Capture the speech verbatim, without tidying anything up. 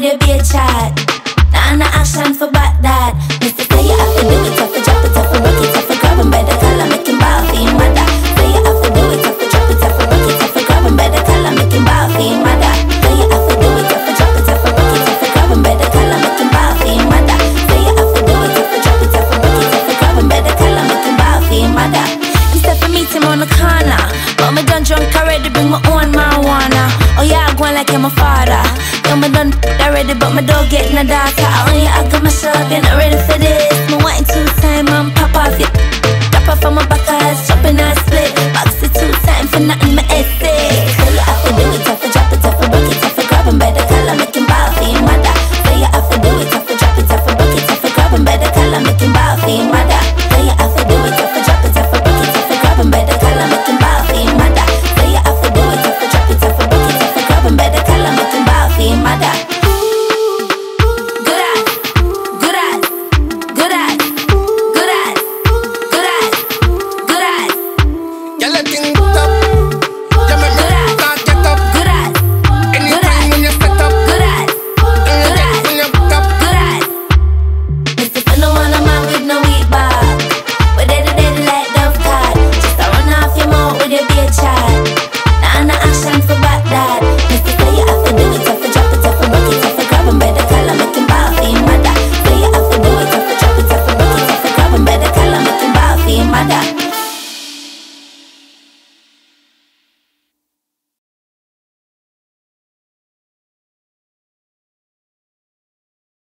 with your bitch chat. Nah, nah, action for back that. Mister say you have to do it, tough to drop it, tough to rock it, tough to grab him by the collar, make him bow for him mother. Say you have to do it, tough to drop it, tough to rock it, tough to grab him by the collar, make him bow for him mother. Say you have to do it, tough to drop it, tough to rock it, tough to grab him by the collar, make him bow for him mother. Say you have to do it, tough to drop it, tough to rock it, tough to grab him by the collar, make him bow for him mother. He said for meet him on the corner, but me done drunk already, bring my own marijuana. Oh yeah, I go on like I'm a father. Yo, me done already, but my dog get no daughter. I only I got myself, you're not ready for this. Me wanting two time, I'm